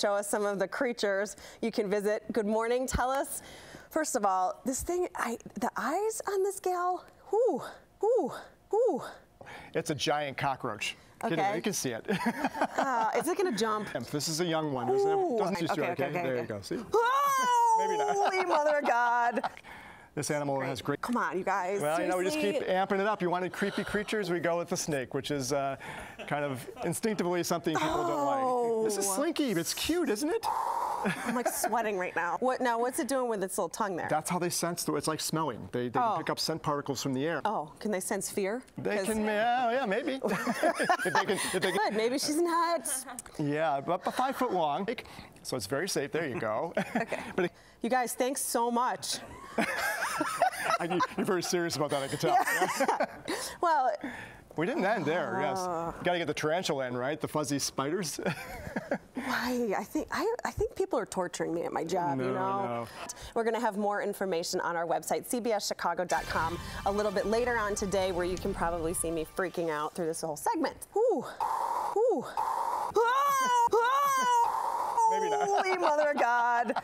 show us some of the creatures you can visit. Good morning. Tell us, first of all, this thing, the eyes on this gal, ooh, ooh, ooh. It's a giant cockroach. Okay. You can see it. Is it going to jump? This is a young one. Okay. There you go. See? Oh, Maybe not. Holy Mother of God. This animal has great. Come on, you guys. Well, seriously? you know, we just keep amping it up. You wanted creepy creatures, we go with the snake, which is kind of instinctively something people don't like. This is Slinky. It's cute, isn't it? I'm like sweating right now. What's it doing with its little tongue there? That's how they sense. It's like smelling. They can pick up scent particles from the air. Oh, can they sense fear? They can. Yeah, maybe. if they can. Good. Maybe she's nuts. Yeah, but 5 foot long. So it's very safe. There you go. Okay. But you guys, thanks so much. You're very serious about that, I can tell. Yeah. Well, we didn't end there. Yes, you got to get the tarantula in, right? The fuzzy spiders. Why? I think people are torturing me at my job. No, you know. no. We're going to have more information on our website, cbschicago.com, a little bit later on today, where you can probably see me freaking out through this whole segment. Ooh, ooh. Maybe not. Holy Mother of God.